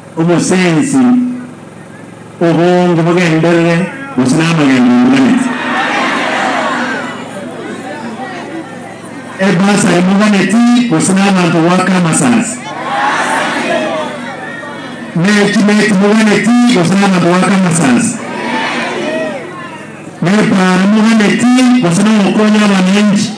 umusensi ubungi bugendere usinama ngendere ebasa emuganeti usinama ntuwaka masasi mechimeti muganeti usinama ntuwaka masasi mepara muganeti usinama ukonya wananchi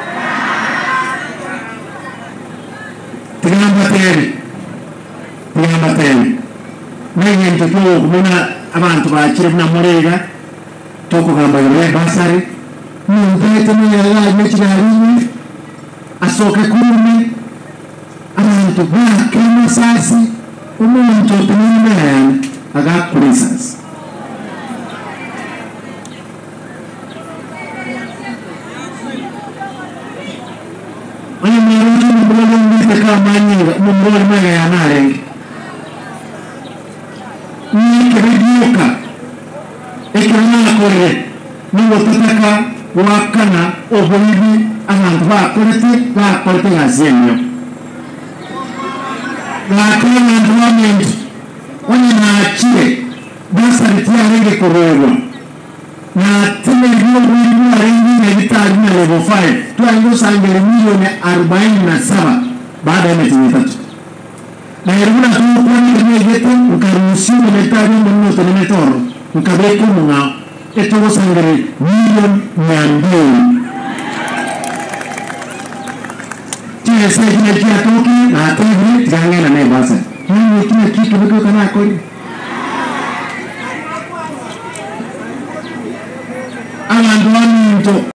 Tingamba Mwenye mtoto kumuna abantu bakire na murega toko gamba yore basari mpete mwenye mechirari asoke kurumi abantu bakema sasi umuntu tumene agakurisas Oye mwarutu mbolo mbite kama nyinga mbolo mwega ya narengi Nikibiuka ikirana kore niwo tutaka wakana obulibi abantu bakorete gazenyo bakana ndwamenti onye naachire basaritia rege kororwa na tine hiyo bulibi arengi na vitari na level 5 tuango sangere milioni 47 baada ya miezi mitatu na iruna tu kwani yetu ukaruhusiwa metari mno tenemetoro ukabeko mwa eto sangere milioni 200 Tia sasa kia toki na tivi jangena na basa ni kile kitu bado kana kodi Ana ndo